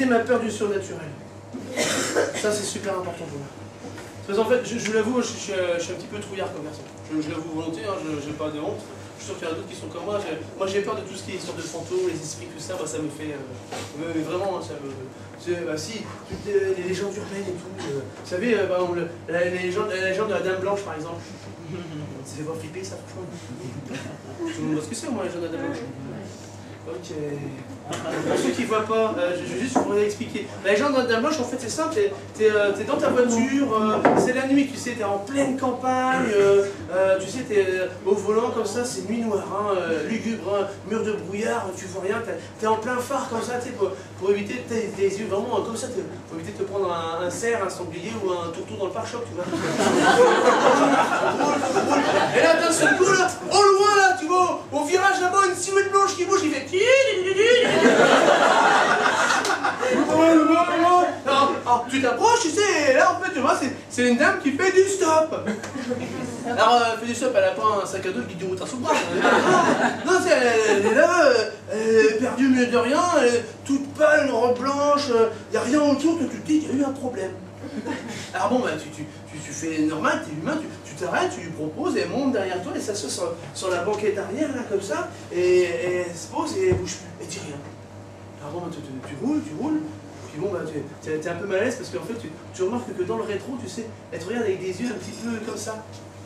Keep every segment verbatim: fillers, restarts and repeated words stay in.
maîtriser ma peur du surnaturel. Ça, c'est super important pour moi. Parce qu'en fait, je, je l'avoue, je, je, je suis un petit peu trouillard comme personne. Je, je l'avoue volontiers, hein, je n'ai pas de honte. Je suis sûr qu'il y en a d'autres qui sont comme moi. Moi, j'ai peur de tout ce qui est histoire de fantômes, les esprits, tout ça. Bah, ça me fait... Euh, mais vraiment, ça me... Bah, si, toutes les, les légendes urbaines et tout. Euh, vous savez, euh, par exemple, la, la, légende, la légende de la Dame Blanche, par exemple. Ça fait pas flipper, ça, franchement. Tout le monde voit ce que c'est, au moins, la légende de la Dame Blanche. Ok. Pour ceux qui ne voient pas, euh, je vais juste vous expliquer. La légende de la Dame Blanche, en fait, c'est simple. T'es es, euh, dans ta voiture, euh, c'est la nuit, tu sais, t'es en pleine campagne, euh, euh, tu sais, t'es au volant comme ça, c'est nuit noire, hein, euh, lugubre, hein, mur de brouillard, tu vois rien, t'es es en plein phare comme ça, tu sais, pour, pour éviter tes, tes yeux vraiment comme ça, pour éviter de te prendre un, un cerf, un sanglier ou un tourteau dans le pare-choc, tu vois. Et là, d'un seul coup, là, au loin, là, tu vois, au virage là-bas, une silhouette blanche qui bouge, il fait... Alors, alors, tu t'approches, tu sais, et là en fait tu vois, c'est une dame qui fait du stop. Alors, euh, elle fait du stop, elle a pas un sac à dos qui dit route sous le bras. Non, elle, elle est là, elle est perdue au milieu de rien, elle est toute pâle, une robe blanche, il n'y a rien autour, que tu te dis qu'il y a eu un problème. Alors bon, bah, tu, tu, tu, tu fais normal, tu es humain, tu t'arrêtes, tu, tu lui proposes, elle monte derrière toi, et s'assoit sur, sur la banquette arrière, là, comme ça, et, et elle se pose et elle bouge plus, elle dit rien. Alors bon, tu, tu, tu roules, tu roules, puis bon, bah, tu es un peu mal à l'aise parce qu'en fait, tu, tu remarques que dans le rétro, tu sais, elle te regarde avec des yeux un petit peu comme ça.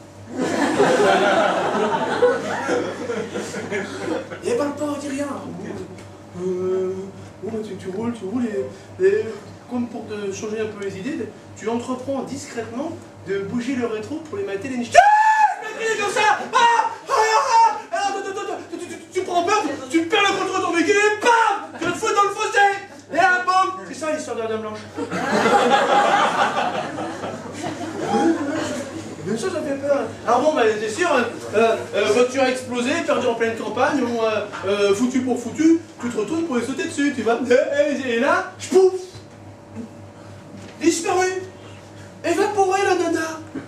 Et elle parle pas, elle dit rien. Euh, bon, bah, tu, tu roules, tu roules, et, et comme pour te changer un peu les idées, tu entreprends discrètement de bouger le rétro pour les mater les niches. Ah, je m'ai comme ça. Ah, ah, ah, alors, tu, tu, tu, tu, tu prends peur, tu perds le contrôle de ton véhicule et bam, tu te fous dans le fossé. Et là, boum, c'est ça l'histoire de la Dame Blanche. Bien sûr, ça fait peur. Alors bon, bah, c'est sûr, euh, euh, voiture a explosé, perdue en pleine campagne, bon, euh, euh, foutu pour foutu, tu te retournes pour les sauter dessus, tu vois. Et là, pouf, disparu, évaporé la nana.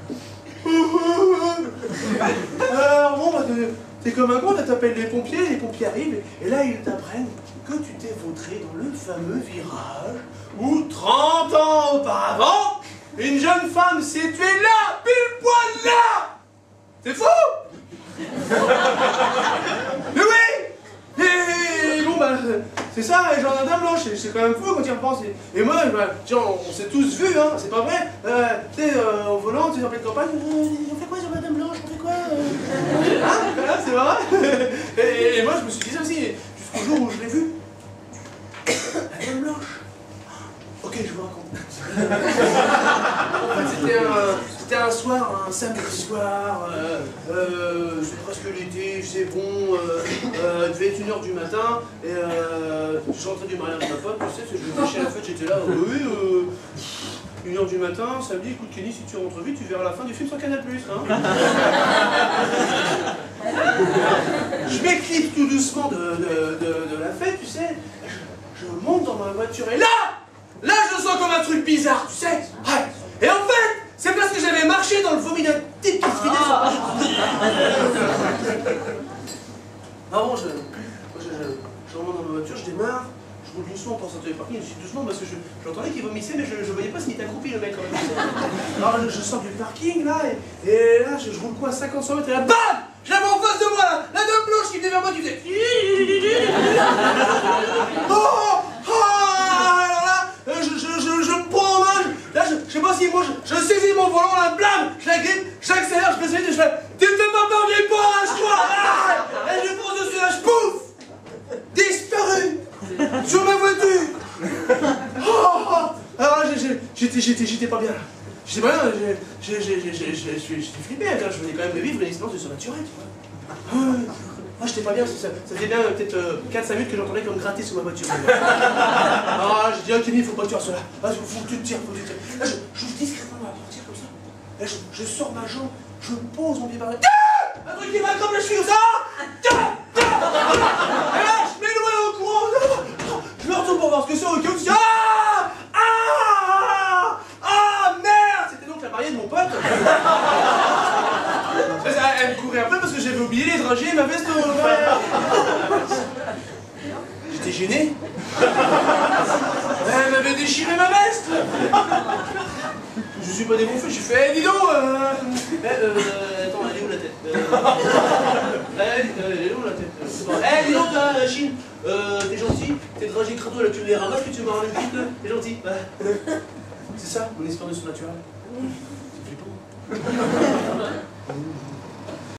Alors bon, bah, t'es comme un con, t'appelles les pompiers, les pompiers arrivent, et là ils t'apprennent que tu t'es vautré dans le fameux virage où trente ans auparavant, une jeune femme s'est tuée là, pile poil là. C'est fou. Mais oui. Et bon, bah, c'est ça, les gens de la Dame Blanche, c'est quand même fou quand tu y repenses. Et, et moi, bah, genre, on, on s'est tous vus, hein, c'est pas vrai. Euh, tu sais, euh, au volant, tu es en pleine campagne, euh, on fait quoi sur la Dame Blanche, on fait quoi euh... Hein, c'est vrai. Et, et moi, je me suis dit ça aussi, jusqu'au jour où je l'ai vue. La Dame Blanche. Ok, je vous raconte. En fait, c'était un, un soir, un samedi soir, euh, euh, c'est presque l'été, c'est bon, euh, euh, il devait être une heure du matin, et euh, je suis rentré du mariage de ma pote, tu sais, je me chez la fête, j'étais là, euh, oui, euh, une heure du matin, samedi, écoute Kenny, si tu rentres vite, tu verras la fin du film sur Canal plus, hein. Je m'éclipse tout doucement de, de, de, de la fête, tu sais, je, je monte dans ma voiture, et là, là, je sens comme un truc bizarre, tu sais. Ouais. Et en fait, c'est parce que j'avais marché dans le vomi d'un type qui se vidait sur la Ah bon, je, je, je, je remonte dans ma voiture, je démarre, je roule doucement pour sortir du parking, je suis doucement parce que j'entendais qu'il vomissait, mais je ne voyais pas s'il était accroupi, le mec, quand même. Alors, je, je sors du parking, là, et, et là, je, je roule quoi, cinquante cent mètres, et là, bam, j'avais en face de moi, là, la Dame Blanche qui venait vers moi, qui faisait... Oh, oh, alors là, je, je, je, je me prends en main, là, je, je sais pas si moi, je, je saisis mon volant, là, blam, je la grippe, j'accélère, je précipite, et je fais, tu te fais pas peur du poche, toi, là, et je fonce dessus, là, je pouf, disparu, sur ma voiture. Oh, oh. Alors là, j'étais, j'étais, j'étais pas bien, là. J'étais pas bien, j'étais flippé, là, je venais quand même de vivre une expérience de surnaturel, tu vois. Moi, j'étais pas bien, ça, ça faisait bien peut-être euh, quatre cinq minutes que j'entendais comme gratter sous ma voiture. Ah, j'ai dit, ah, Kenny, il faut pas que tu fasses cela. Ah, faut que tu te tires, faut que tu te tires. Là, je j'ouvre discrètement ma portière comme ça. Là, je, je sors ma jambe, je pose mon pied par là. Un truc qui va comme je suis comme ça. Et là, je m'éloigne au courant. Je me retourne pour voir ce que c'est au cas où. Ah Ah Ah merde. C'était donc la mariée de mon pote. Elle me courait après parce que j'avais oublié les dragées et ma veste au... J'étais gêné. Elle déchiré ma veste. Je suis pas dégonflé, j'ai fait, eh, dis donc euh... Eh, euh, attends, elle est où la tête euh... Elle est où la tête Eh, dis donc, la Chine, euh, t'es gentil, t'es dragé crado, là, tu les ramasses, que tu m'as ramené le kit, là, t'es gentil. C'est ça, mon histoire de surnaturel. C'est flippant.